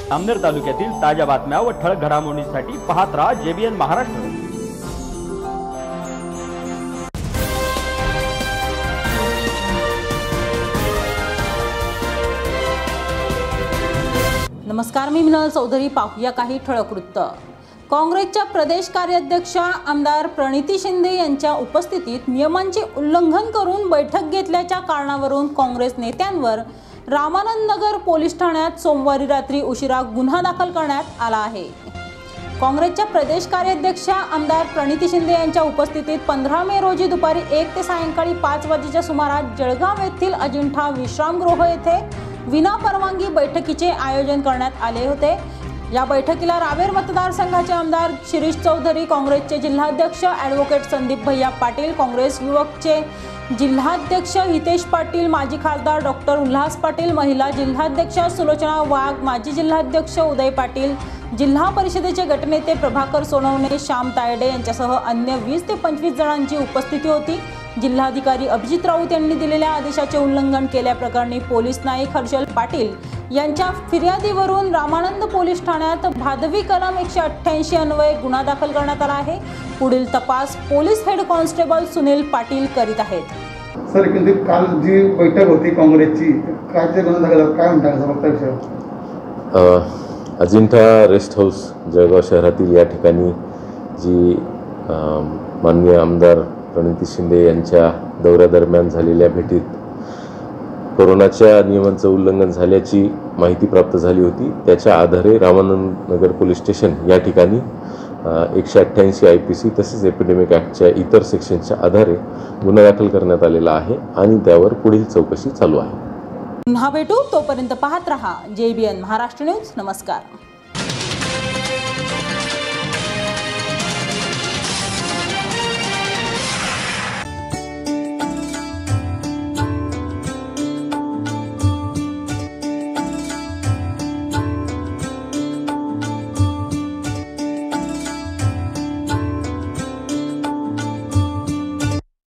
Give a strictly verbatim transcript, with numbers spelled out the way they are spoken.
अमनेर तालुक्यातील ताज्या बातम्या व ठळक घडामोडींसाठी पाहत राहा जेबीएन महाराष्ट्र। नमस्कार, मी मिनल चौधरी। पाहूया काही ठळक वृत्त। काँग्रेसच्या प्रदेश कार्याध्यक्ष आमदार प्रणिती शिंदे यांच्या उपस्थितीत नियमांचे उल्लंघन करून बैठक घेतल्याच्या कारणावरून काँग्रेस नेत्यांवर रामानंद नगर पोलीस ठाण्यात सोमवारी रात्री उशिरा गुन्हा दाखल करण्यात आला आहे। काँग्रेसच्या प्रदेश कार्याध्यक्ष आमदार प्रणिती शिंदे यांच्या उपस्थितीत पंधरा मे रोजी दुपारी एक ते सायंकाळी पाच वाजेच्या सुमारास जळगाव येथील अजिंठा विश्रामगृह येथे विनापरवानगी बैठकीचे आयोजन करण्यात आले होते। या बैठकीला रावेर मतदारसंघाचे आमदार शिरीष चौधरी, काँग्रेसचे जिल्हाध्यक्ष ॲडव्होकेट संदीप भैया पाटील, काँग्रेस युवकचे जिल्हाध्यक्ष हितेश पाटील, माजी खासदार डॉक्टर उल्हास पाटील, महिला जिल्हाध्यक्ष सुलोचना वाघ, माजी जिल्हाध्यक्ष उदय पाटील, जिल्हा परिषदेचे गटनेते प्रभाकर सोनवणे, श्याम तायडे यांच्यासह अन्य वीस ते पंचवीस जणांची उपस्थिती होती। जिल्हाधिकारी अभिजित राऊत यांनी दिलेल्या आदेशाचे उल्लंघन केल्याप्रकरणी पोलीस नाईक हर्षल पाटील यांच्या फिर्यादीवरून रामानंद पोलीस ठाण्यात भादवी कलम एकशे अठ्ठ्याऐंशी अन्वये गुन्हा दाखल करण्यात आला आहे। पुढील तपास police head constable Sunil Patil करीत आहेत। सर, एकंदरीत काल जी बैठक होती काँग्रेसची, काय ते गुन्हा दाखल काय म्हणतात? अजिंठा रेस्ट हाऊस जळगाव शहरातील या ठिकाणी जी माननीय आमदार प्रणिती शिंदे यांच्या दौऱ्यादरम्यान झालेल्या भेटीत कोरोनाच्या नियमांचं उल्लंघन झाल्याची माहिती प्राप्त झाली होती। त्याच्या आधारे रामानंद नगर पोलीस स्टेशन या ठिकाणी एकशे अठ्ठ्याऐंशी आय पी सी तसेच एपिडेमिक ॲक्टच्या इतर सेक्शनच्या आधारे गुन्हा दाखल करण्यात आलेला आहे आणि त्यावर पुढील चौकशी चालू आहे। पुन्हा भेटू, तोपर्यंत पाहत रहा जेबीएन महाराष्ट्र न्यूज। नमस्कार।